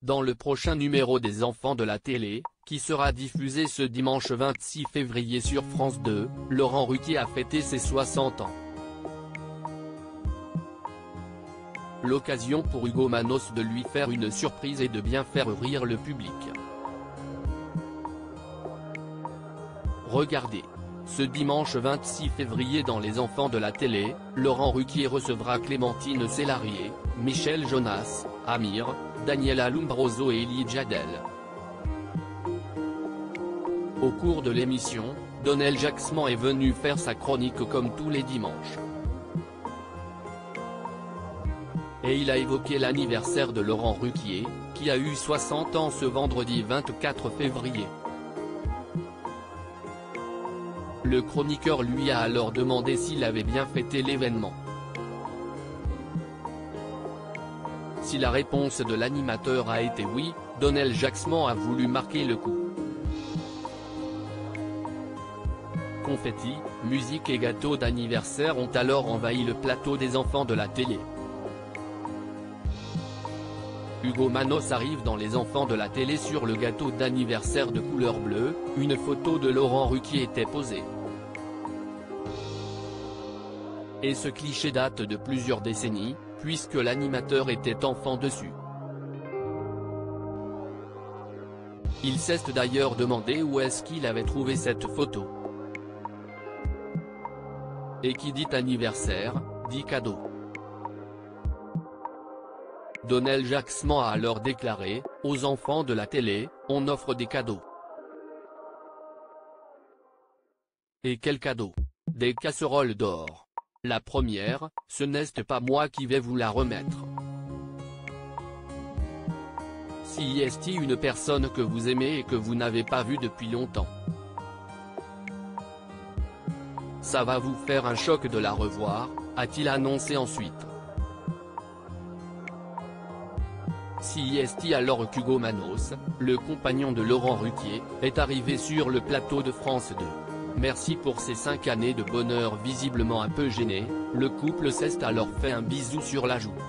dans le prochain numéro des Enfants de la télé, qui sera diffusé ce dimanche 26 février sur France 2, Laurent Ruquier a fêté ses 60 ans. L'occasion pour Hugo Manos de lui faire une surprise et de bien faire rire le public. Regardez. Ce dimanche 26 février dans Les Enfants de la télé, Laurent Ruquier recevra Clémentine Célarié, Michel Jonas, Amir, Daniela Lombroso et Elie Jadel. Au cours de l'émission, Donel Jacksman est venu faire sa chronique comme tous les dimanches. Et il a évoqué l'anniversaire de Laurent Ruquier, qui a eu 60 ans ce vendredi 24 février. Le chroniqueur lui a alors demandé s'il avait bien fêté l'événement. Si la réponse de l'animateur a été oui, Donel Jacksman a voulu marquer le coup. Confetti, musique et gâteaux d'anniversaire ont alors envahi le plateau des Enfants de la télé. Hugo Manos arrive dans Les Enfants de la télé sur le gâteau d'anniversaire de couleur bleue, une photo de Laurent Ruquier était posée. Et ce cliché date de plusieurs décennies, puisque l'animateur était enfant dessus. Il s'est d'ailleurs demandé où est-ce qu'il avait trouvé cette photo. Et qui dit anniversaire, dit cadeau. Donel Jacksman a alors déclaré, aux enfants de la télé, on offre des cadeaux. Et quel cadeau? Des casseroles d'or. La première, ce n'est pas moi qui vais vous la remettre. Si est une personne que vous aimez et que vous n'avez pas vue depuis longtemps. Ça va vous faire un choc de la revoir, a-t-il annoncé ensuite. Si est alors qu'Hugo Manos, le compagnon de Laurent Ruquier, est arrivé sur le plateau de France 2. Merci pour ces 5 années de bonheur. Visiblement un peu gêné, le couple s'est alors fait un bisou sur la joue.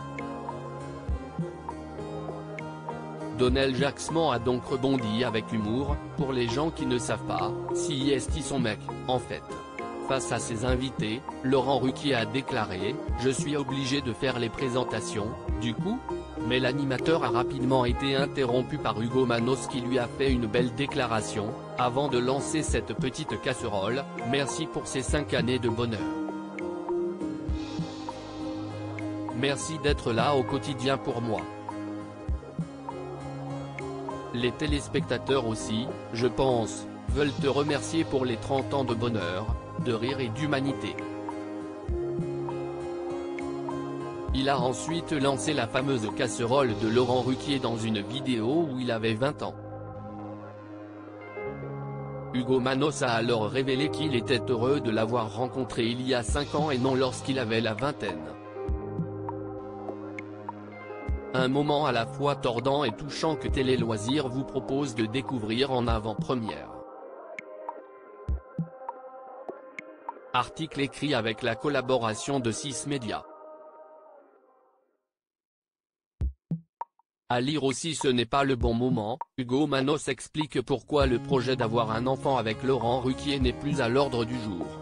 Donel Jacksman a donc rebondi avec humour, pour les gens qui ne savent pas, si est son mec, en fait. Face à ses invités, Laurent Ruquier a déclaré, je suis obligé de faire les présentations, du coup. Mais l'animateur a rapidement été interrompu par Hugo Manos qui lui a fait une belle déclaration, avant de lancer cette petite casserole, merci pour ces 5 années de bonheur. Merci d'être là au quotidien pour moi. Les téléspectateurs aussi, je pense, veulent te remercier pour les 30 ans de bonheur, de rire et d'humanité. Il a ensuite lancé la fameuse casserole de Laurent Ruquier dans une vidéo où il avait 20 ans. Hugo Manos a alors révélé qu'il était heureux de l'avoir rencontré il y a 5 ans et non lorsqu'il avait la vingtaine. Un moment à la fois tordant et touchant que Télé Loisirs vous propose de découvrir en avant-première. Article écrit avec la collaboration de 6 médias. À lire aussi. Ce n'est pas le bon moment, Hugo Manos explique pourquoi le projet d'avoir un enfant avec Laurent Ruquier n'est plus à l'ordre du jour.